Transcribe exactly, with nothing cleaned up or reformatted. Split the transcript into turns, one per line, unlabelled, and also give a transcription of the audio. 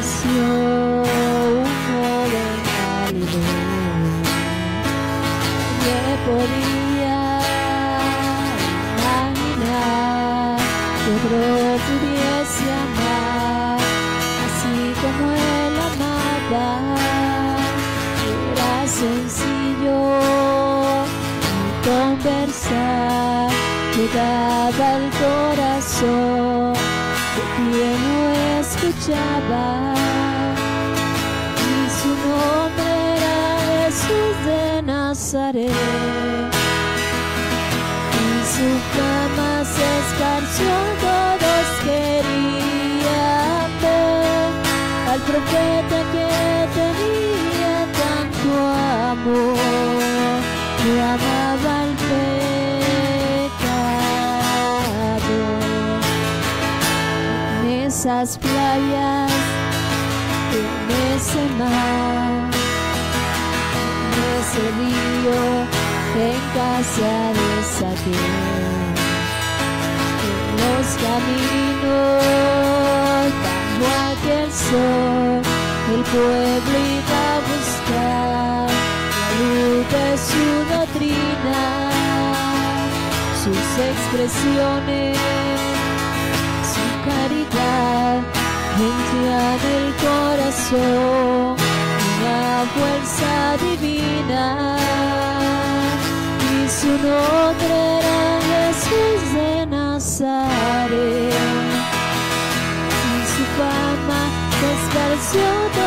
nació un joven Galileo. ¿Quién podía imaginar que otro pudiese amar así como él amaba? Era sencillo conversar, llegaba al corazón de quien lo escuchaba, y su nombre era Jesús de Nazaret, y su fama se esparció, todos querían ver al profeta que tenía tanto amor, que amaba el pecado. En esas playas, en ese mar, en ese río, en casa de Saqueo, en los caminos bajo aquel sol, el pueblo iba a buscar la luz de su doctrina, sus expresiones, su caridad, henchían el corazón, una fuerza divina, y su nombre era Jesús de Nazaret, y su fama se esparció